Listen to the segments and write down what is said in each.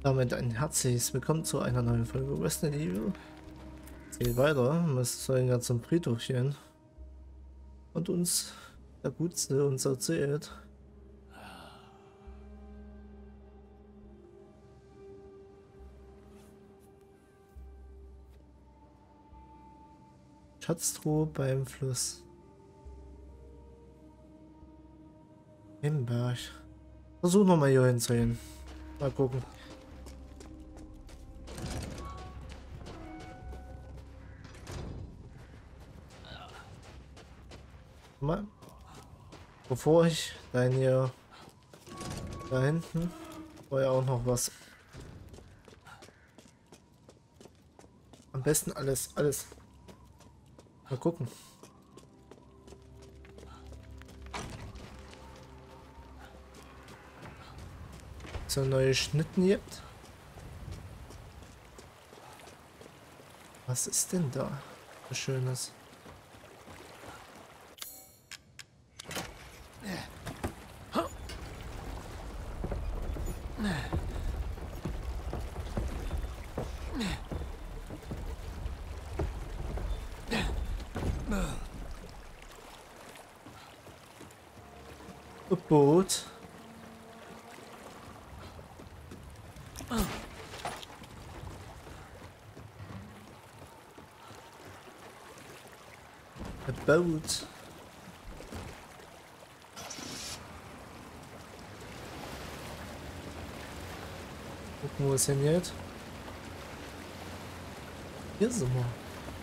Damit ein herzliches Willkommen zu einer neuen Folge Resident Evil. Es geht weiter. Wir sollen ja zum Friedhof gehen. Und uns der Gutste uns erzählt. Schatztruhe beim Fluss. Im Berg. Versuchen wir mal hier hinzugehen. Mal gucken. Mal. Bevor ich dann hier da hinten war ja auch noch was. Am besten alles. Mal gucken. So neue Schnitten gibt. Was ist denn da so Schönes? Boot. A boat. Gucken, wo es hingeht. Hier sind wir.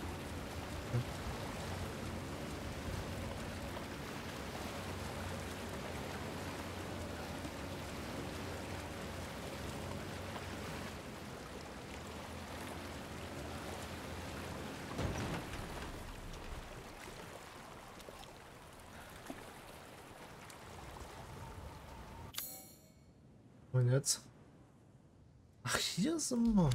Und jetzt? Ach, hier sind wir.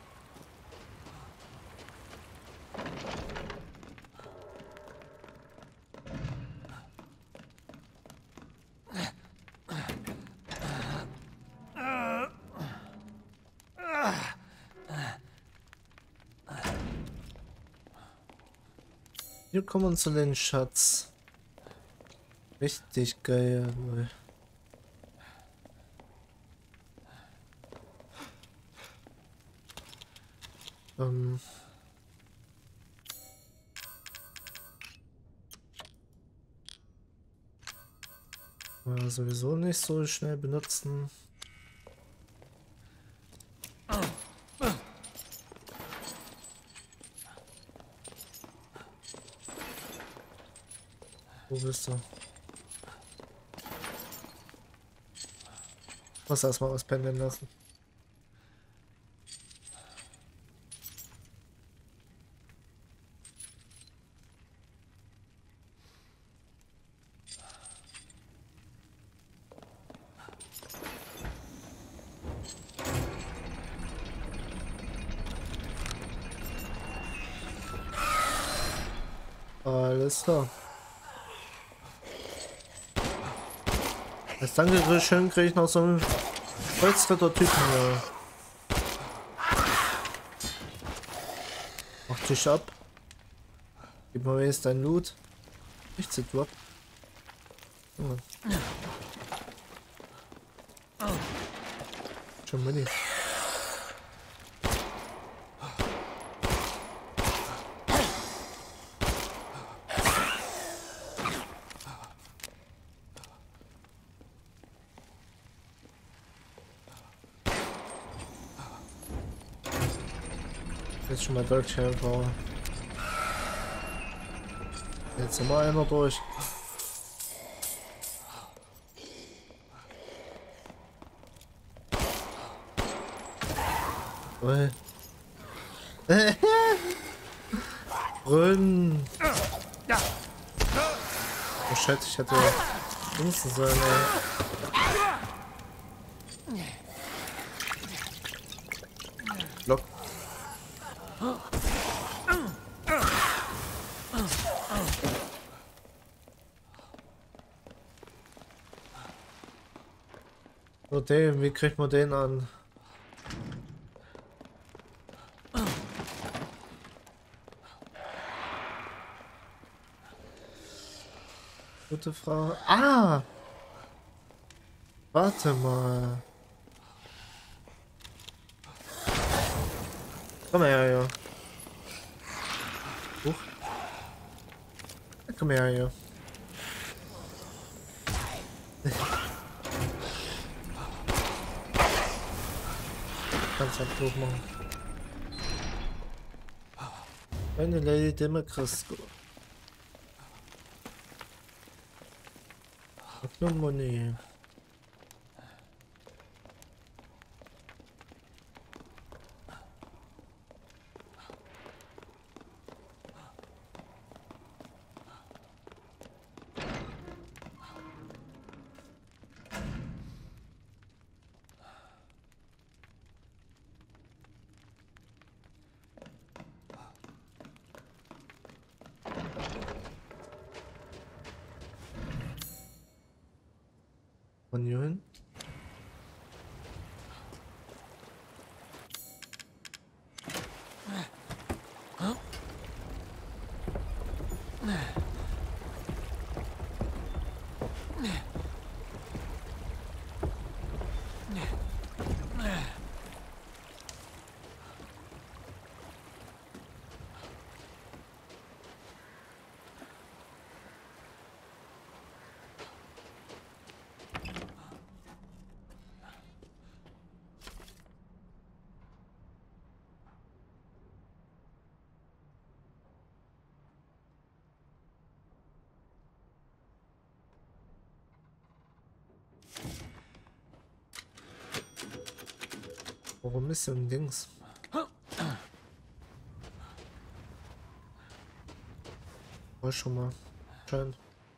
Hier kommen wir zu den Schatz. Richtig geil. Sowieso nicht so schnell benutzen. Wo bist du? Muss erstmal was pendeln lassen. Alles klar. Als Dankeschön kriege ich noch so einen Holzritter-Typen. Ja. Mach dich ab. Gib mal jetzt dein Loot. Ich zieh du ab. Schon Mini. Jetzt schon mal deutlich helfer. Jetzt sind wir einer durch. Rün. Oh shit, ich hätte Dingsen sollen, ey. Lock. So, den, wie kriegt man den an? Gute Frau. Ah! Warte mal. Komm her, ja. Huch. Komm her, ja. Kannst halt hochmachen. Eine Lady Democrasco. Magnum Money. Von hier hin. Warum ist so ein Dings? War schon mal. Scheint.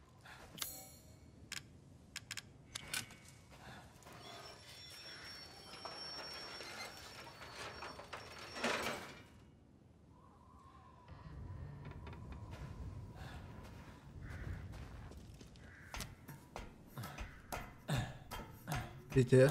Bitte.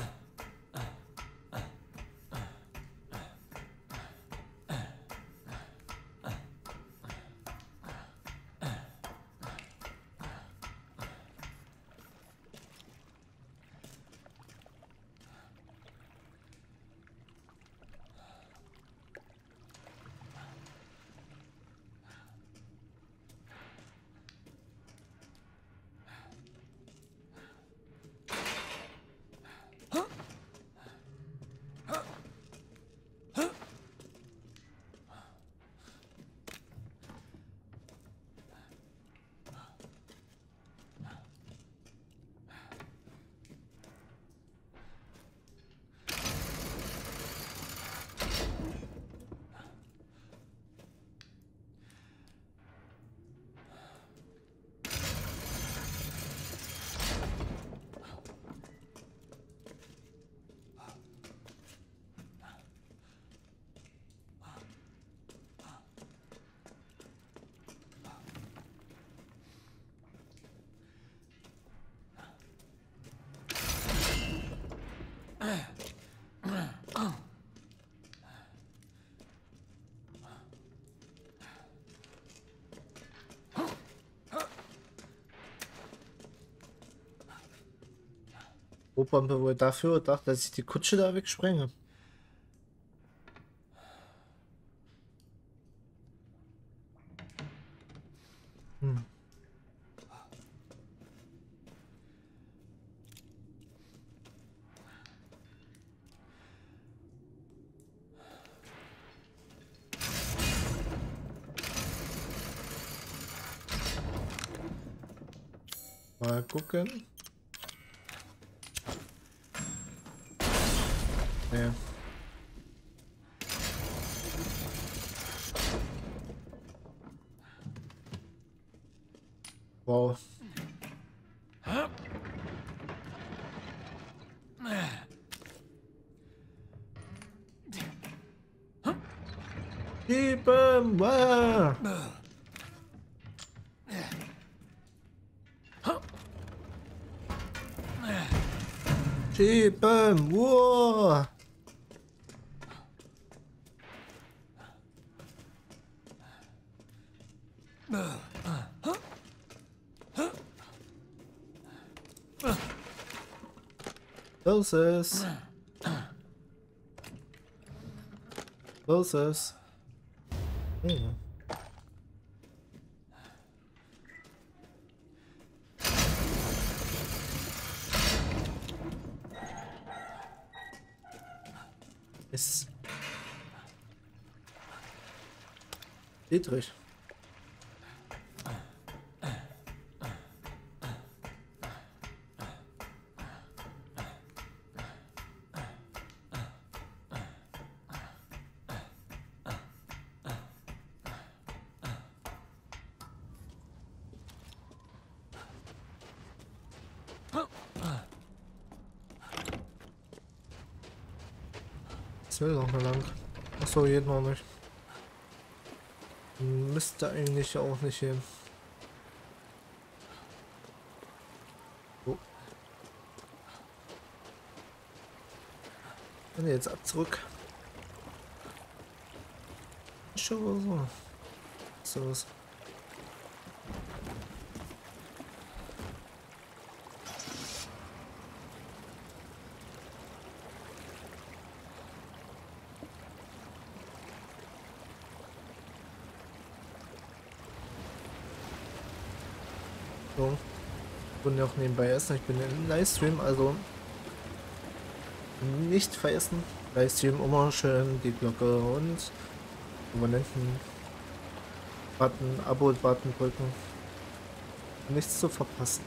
Bombe wohl dafür gedacht, dass ich die Kutsche da wegsprenge. Hm. Mal gucken. Ja. Wow. Schieben! Wow. Schieben! Wow. Los ist. Los ist. Hm. Ist. Dietrich. Das will noch mal lang. Achso, geht noch nicht. Müsste eigentlich auch nicht hin. So. Und jetzt ab zurück. Schon so. So. So. Und auch nebenbei essen. Ich bin im Livestream, also nicht vergessen. Livestream immer schön die Glocke und Abonnenten Button, Abo-Button drücken. Um nichts zu verpassen.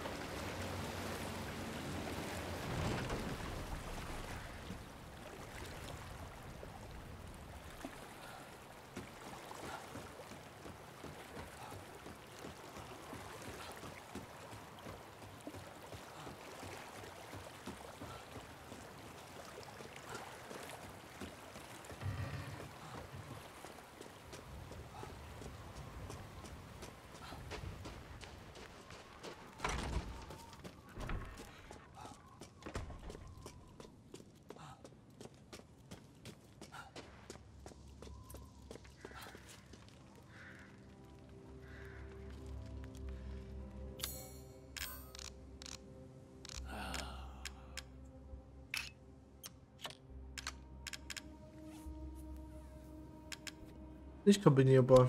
Nicht kombinierbar.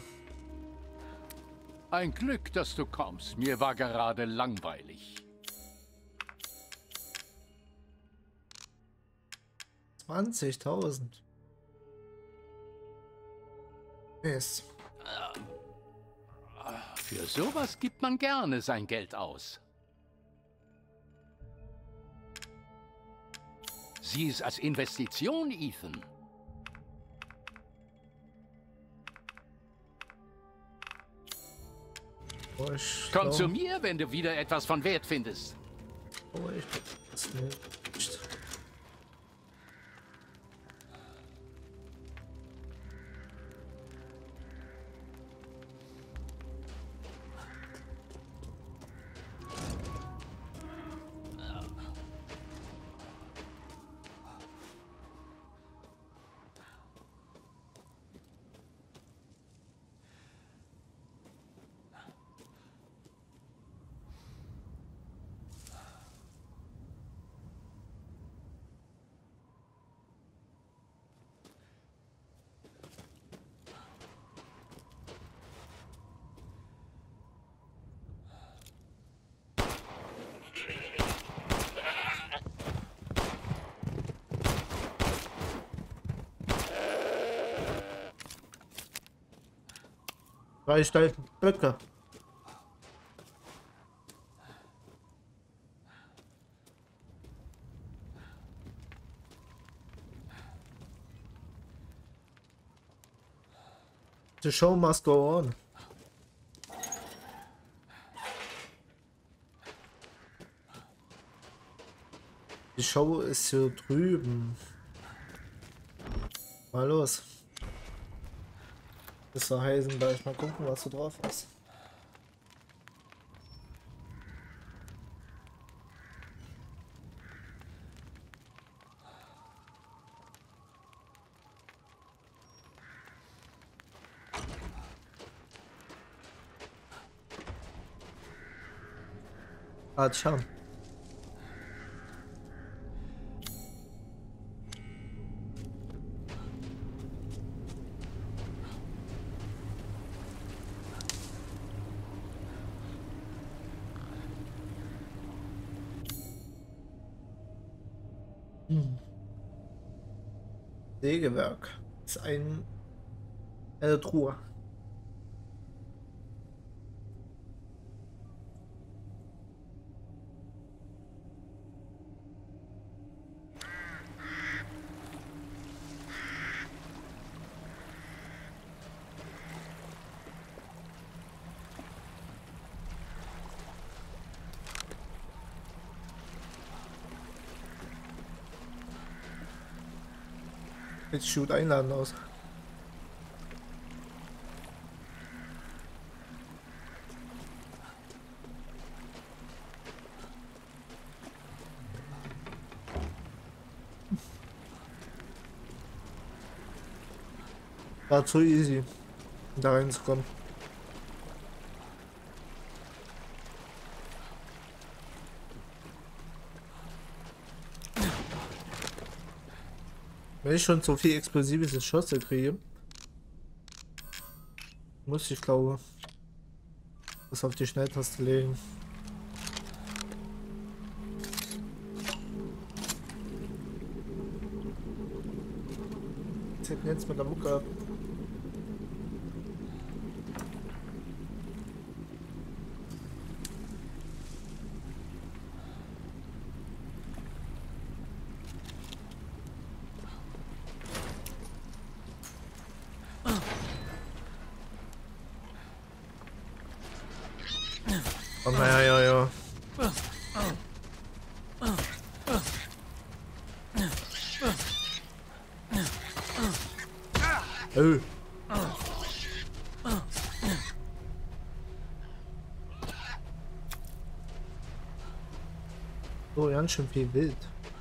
Ein Glück, dass du kommst. Mir war gerade langweilig. 20.000. Yes. Für sowas gibt man gerne sein Geld aus. Sieh es als Investition, Ethan. Oh, Komm zu mir, wenn du wieder etwas von Wert findest. Oh, ich das nicht. Drei steife Blöcke. The show must go on. Die Show ist hier drüben. Mal los. Das soll heißen, da ich mal gucken, was du drauf hast. Ah, schau. Sägewerk ist eine Truhe. Jetzt Shoot einladen aus. War zu easy, da reinzukommen. Wenn ich schon so viel explosives Geschosse kriege, muss ich glaube das auf die Schnelltaste legen. Was hätten jetzt mit der Mucke ab? Oh, ja. Oh. Oh, ganz schön viel Wild.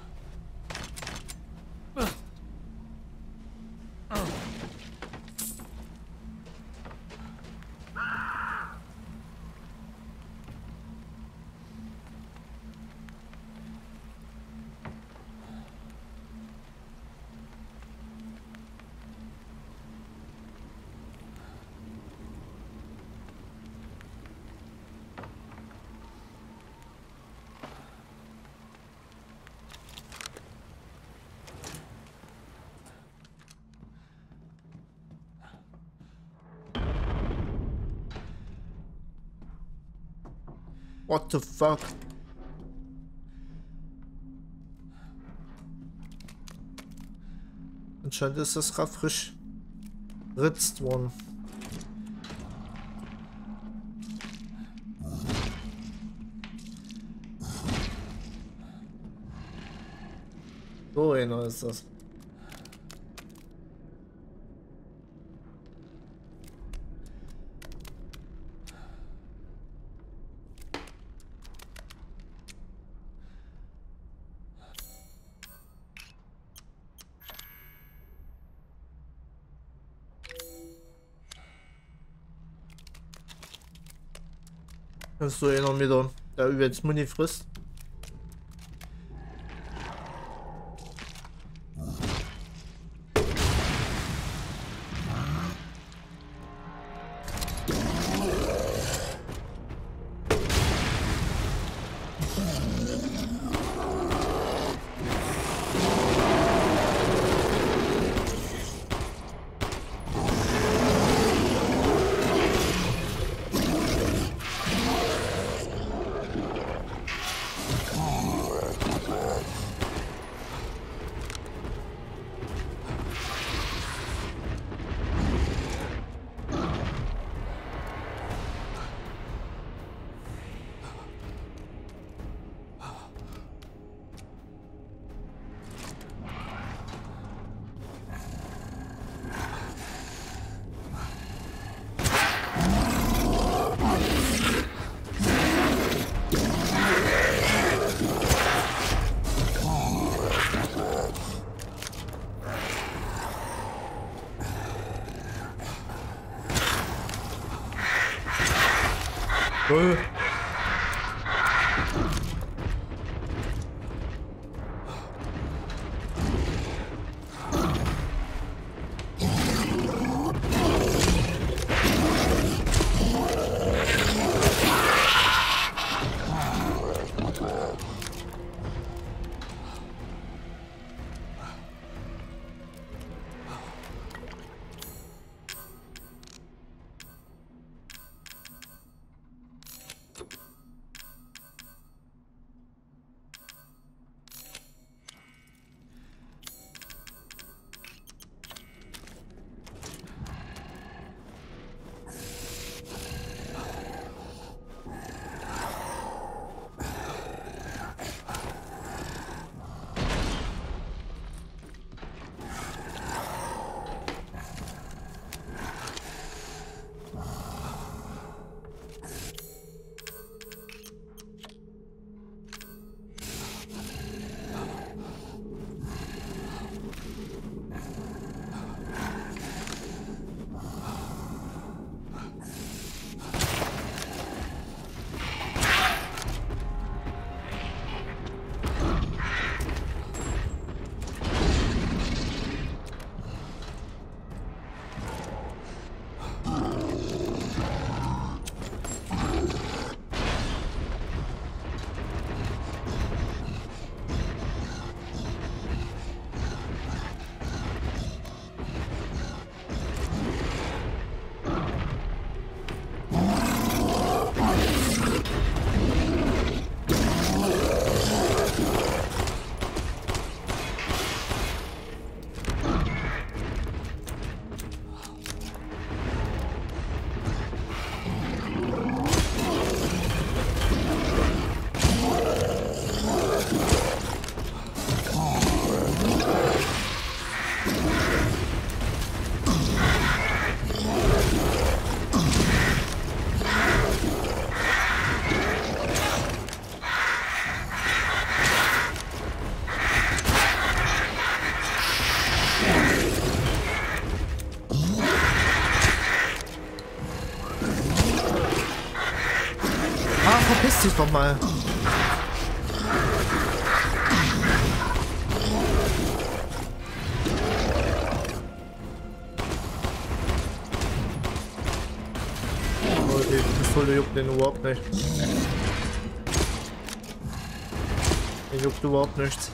What the fuck? Anscheinend ist das gerade frisch ritzt worden. So einer ist das. Das ist so einer wieder, der übelst Muni frisst. dich doch mal. Oh, die Pistole juckt den überhaupt nicht. Den juckt überhaupt nichts.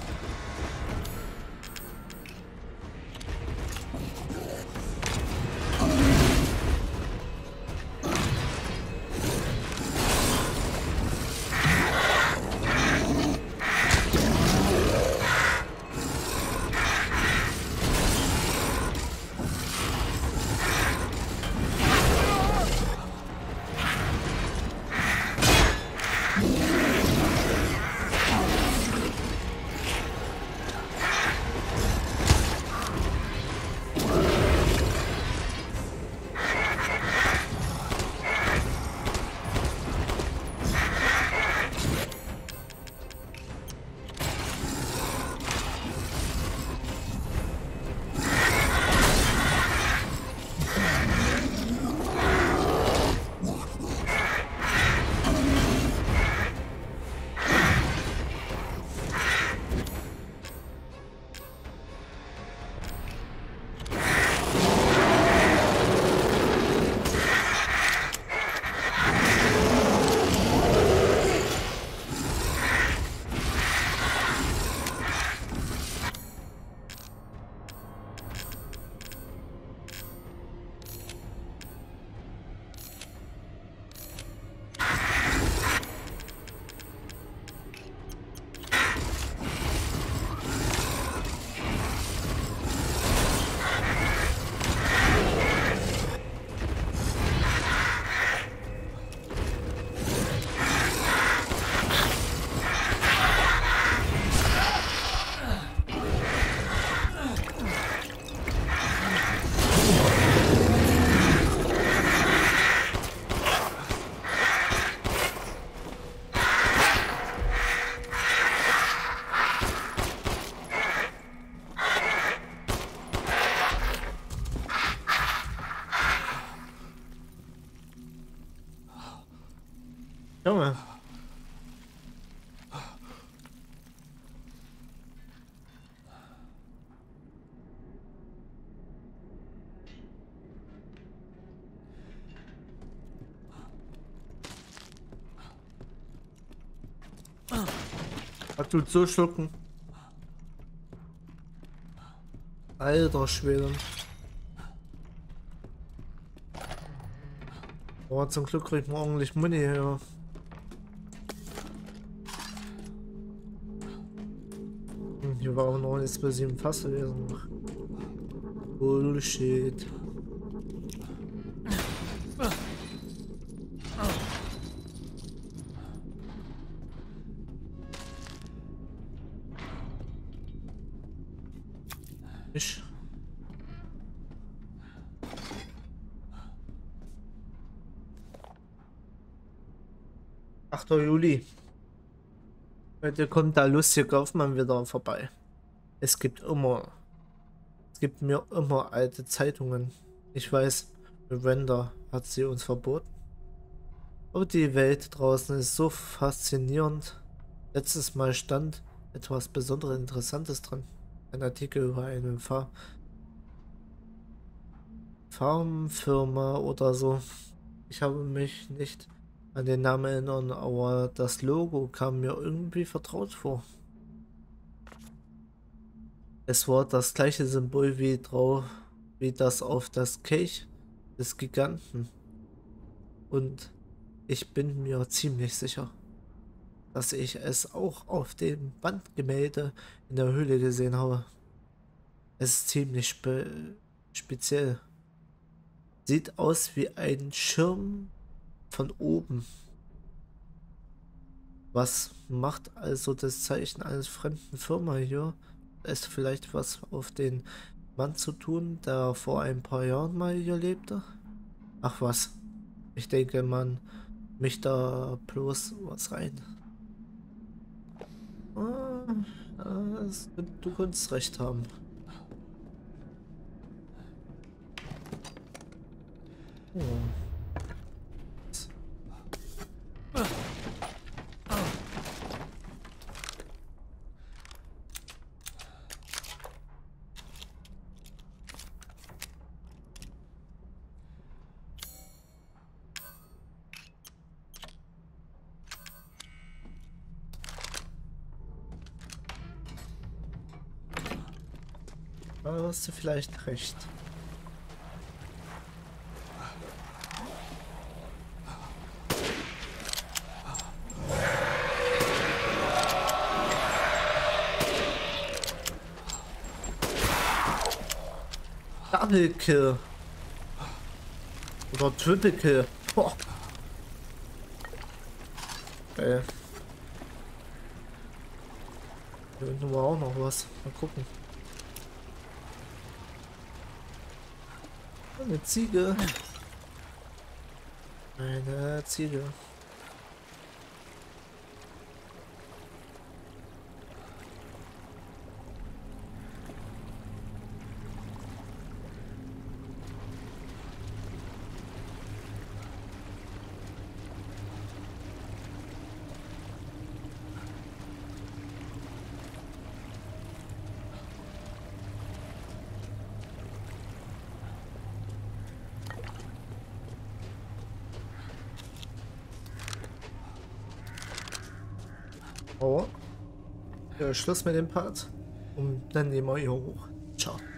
Junge. Was tut so schlucken? Alter Schwede. Oh, zum Glück kriegt man ordentlich Muni hier. Hier war auch noch ein explosiven Fass gewesen. Bullshit. Ich. 8. Juli. Heute kommt der lustige Kaufmann wieder vorbei. Es gibt mir immer alte Zeitungen. Ich weiß, Miranda hat sie uns verboten. Aber die Welt draußen ist so faszinierend. Letztes Mal stand etwas besonders Interessantes dran. Ein Artikel über eine Farmfirma oder so. Ich habe mich nicht an den Namen erinnern, aber das Logo kam mir irgendwie vertraut vor. Es war das gleiche Symbol wie das auf das Kelch des Giganten. Und ich bin mir ziemlich sicher, dass ich es auch auf dem Wandgemälde in der Höhle gesehen habe. Es ist ziemlich speziell. Sieht aus wie ein Schirm von oben. Was macht also das Zeichen eines fremden Firma hier? Ist vielleicht was auf den Mann zu tun, der vor ein paar Jahren mal hier lebte? Ach was, ich denke, man mischt da bloß was rein. Du kannst recht haben. Oh. Da hast du vielleicht recht. Double Kill. Oder Triple Kill. Boah. Hier unten war auch noch was. Mal gucken. Eine Ziege. Eine Ziege. Oh. Ja, Schluss mit dem Part. Und dann nehmen wir hier hoch. Ciao.